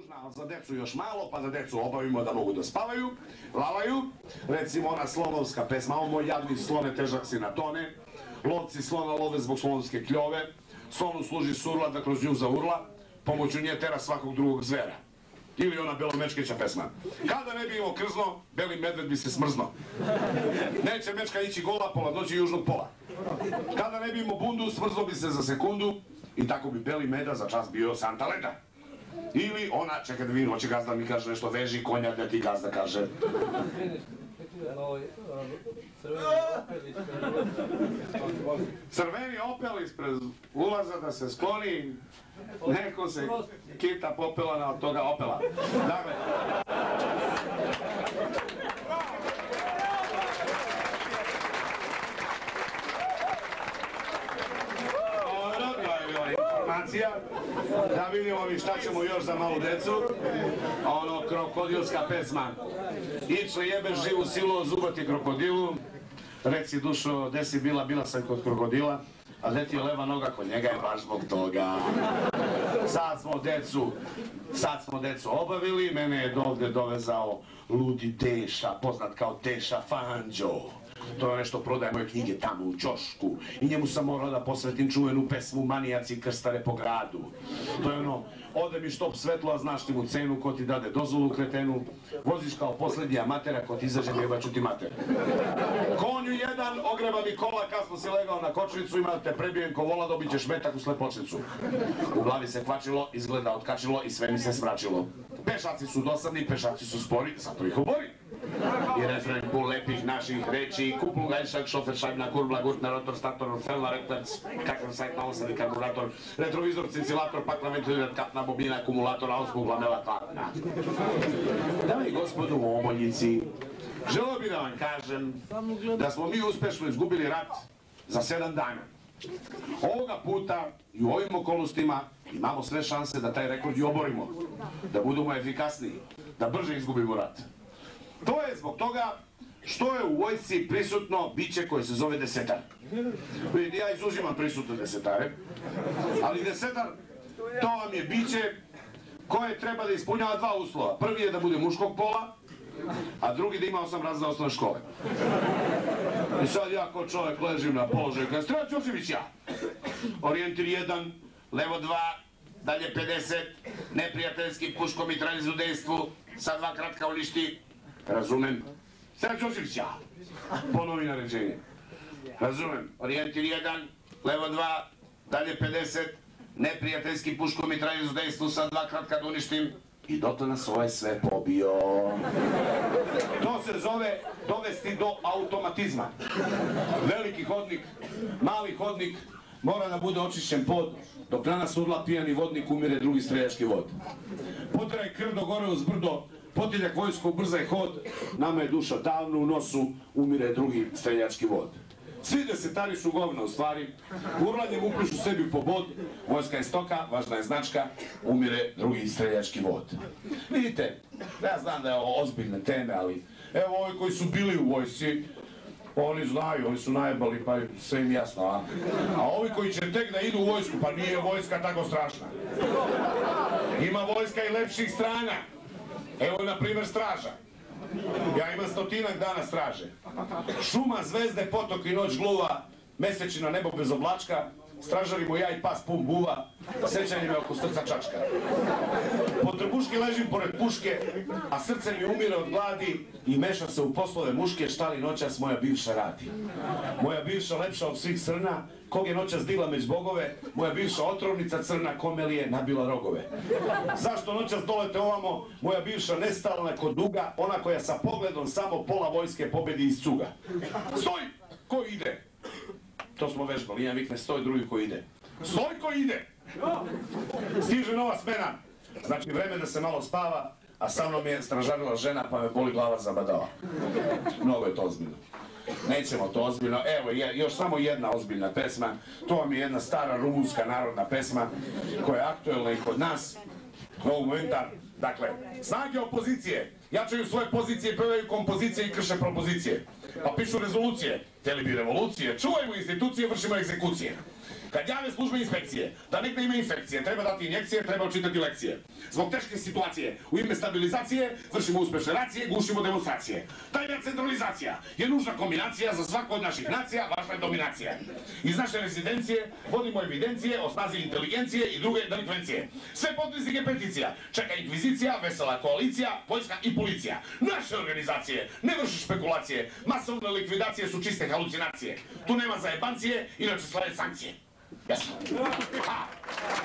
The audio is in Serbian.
tužna, ali za decu još malo, pa da decu obavimo da mogu da spavaju, lavaju. Recimo ona slonovska pesma, o moj jadni slone, težak si na tone. Lovci slona love zbog slonovske kljove. Slonu služi surla da kroz nju zaurla, pomoću nje tera svakog drugog zvera. Ili ona Belomečkića pesma. Kada ne bi imao krzno, beli medved bi se smrzno. Neće mečka ići gola, pola doći južnog pola. Kada ne bi imao bundu, smrzno bi se za sekundu i tako bi beli meda za čas bio Santa Leda. Ili ona, čekaj da vidim, hoće gazda mi kaže nešto, veži konja da ti gazda kaže. Crveni opel ispred ulaza da se skloni, neko se kita popela na toga opela. Dakle, informacija, da vidimo mi šta ćemo još za malu decu. Ono, krokodilska pesma. Ičle jebe živu silu, zubati krokodilu. Reci dušo, gde si bila, bila sam kod krokodila. A gde ti je leva noga, kod njega je baš zbog toga. Sad smo decu obavili, mene je dovde dovezao ludi Teša, poznat kao Teša Fanđo. To je nešto prodaje moje knjige tamo u ćošku i njemu sam morao da posvetim čuvenu pesmu Manijaci krstare po gradu. To je ono, ode mi štop svetlo, a znaš ti mu cenu, ko ti dade dozvolu kretenu, voziš kao poslednji amater, ako ti izađem jebaću ti mater. Konju jedan, ogreba mi kola, kasno si legao na kočnicu, ima te prebijem ko vola, dobit ćeš metak u slepočnicu. U glavi se kvačilo, izgleda otkačilo i sve mi se smračilo. Pešaci su dosadni, pešaci su spori, zato ih obori. I refren pun lepih naših reči, kuplu gajšak, šofer šajbna, kurbla, gurtna, rotor, stator, felna, rektarc, kakav sajt na osadi, karburator, retrovizor, cincilator, pakla, ventilirat, kapna, bobina, akumulator, auspug, lamela, klatna. Dame i gospodu omoljici, želeo bih da vam kažem da smo mi uspešno izgubili rat za 7 dana. Ovoga puta i u ovim okolnostima imamo sve šanse da taj rekord i oborimo, da budemo efikasniji, da brže izgubimo rat. To je zbog toga što je u vojsci prisutno biće koje se zove desetar. Ja izuzimam prisutne desetare, ali desetar to vam je biće koje treba da ispunjava 2 uslova. Prvi je da bude muškog pola, a drugi da ima 8 razreda osnovne škole. I sad ja kao čovjek ležim na položaju kada Strela Ćošević ja. Orijentir 1, levo 2, dalje 50, neprijateljski puško mitralj u dejstvu, sa 2 kratka uništi. Razumem. Strela Ćošević ja. Ponovi naređenje. Razumem. Orijentir 1, levo 2, dalje 50, neprijateljski puško mitralj u dejstvu, sa 2 kratka da uništim. I dotle nas ovaj sve pobio. To se zove dovesti do automatizma. Veliki hodnik, mali hodnik, mora da bude očišćen pod, dok na nas urla pijani vodnik, umire drugi streljački vod. Poteraj krv do gore uz brdo, potiljak vojsko, ubrzaj hod, nama je duša davno u nosu, umire drugi streljački vod. Svi desetari su govna u stvari, urlanjem uplišu sebi po bod, vojska je stoka, važna je značka, umire drugi streljački vod. Vidite, ja znam da je ovo ozbiljne teme, ali evo ovi koji su bili u vojsci, oni znaju, oni su najbali, pa sve im jasno, a? A ovi koji će tek da idu u vojsku, pa nije vojska tako strašna. Ima vojska i lepših strana. Evo na primjer straža. Ja imam 100-ak dana straže. Šuma, zvezde, potok i noć gluva, mesečino nebo bez oblačka, stražarimo ja i pas pun buva, sećanje me oko srca čačka. Pod trbuške ležim pored puške, a srce mi umire od gladi i meša se u poslove muške, šta li noćas moja bivša radi. Moja bivša lepša od svih srna, kog je noćas digla među bogove, moja bivša otrovnica crna, kome li je nabila rogove. Zašto noćas dolete ovamo, moja bivša nestalna kod duga, ona koja sa pogledom samo pola vojske pobedi iz cuga. Stoj! Ko ide? To smo vežbali, jedan vikne stoj, drugi ko ide. Stoj ko ide! Stiže nova smena, znači vreme da se malo spava, a sa mnom je stražarila žena pa me boli glava zabadala. Mnogo je to ozbiljno. Nećemo to ozbiljno, evo još samo jedna ozbiljna pesma, to vam je jedna stara rumunska narodna pesma koja je aktuelna i kod nas ovog momenta. Dakle, snage opozicije jačaju svoje pozicije, pevaju kompozicije i krše propozicije, pa pišu rezolucije, htjeli bi revolucije, čuvajmo institucije, vršimo egzekucije. Kad jave službe inspekcije, da nekde ima infekcije, treba dati injekcije, treba očitati lekcije. Zbog teške situacije, u ime stabilizacije, vršimo uspešne racije, gušimo demonstracije. Tajna centralizacija je nužna kombinacija za svaku od naših nacija, važna je dominacija. Iz naše rezidencije vodimo evidencije o snazi inteligencije i druge delikvencije. Sve potpisnike peticija čeka inkvizicija, vesela koalicija, vojska i policija. Naše organizacije ne vrši špekulacije, masovne likvidacije su čiste halucinacije. Tu nema zajebancije, inače slave sankcije. Jasno.